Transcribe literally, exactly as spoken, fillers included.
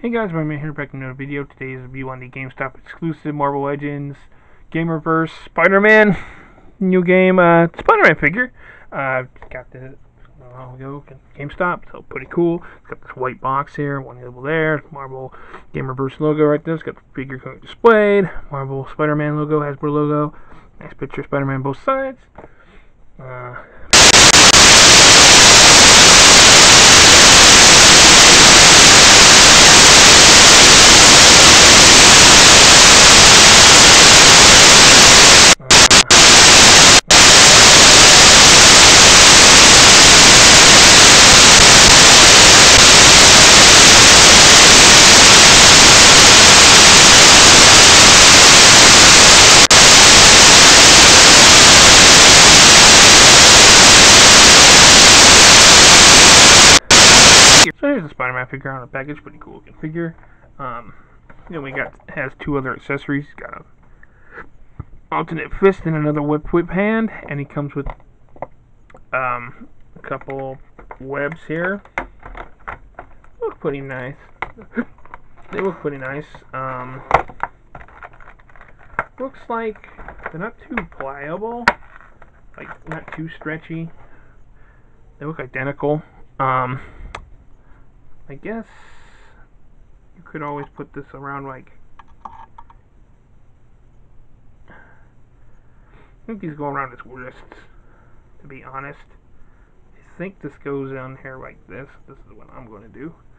Hey guys, Spiderman here back in another video. Today's review on the Gamestop exclusive Marvel Legends Gamerverse Spider-Man new game uh, Spider-Man figure. Uh, got this a while ago GameStop, so pretty cool. It's got this white box here, one label there, Marvel Gamerverse logo right there. It's got the figure displayed, Marvel Spider-Man logo, Hasbro logo. Nice picture of Spider-Man on both sides. Uh, So here's the Spider-Man figure on the package, pretty cool looking figure. Um, then we got has two other accessories. He's got a alternate fist and another whip whip hand, and he comes with um, a couple webs here. Look pretty nice. They look pretty nice. Um, looks like they're not too pliable, like not too stretchy. They look identical. Um, I guess you could always put this around, like, I think these go around his wrists, to be honest. I think this goes down here like this. This is what I'm going to do.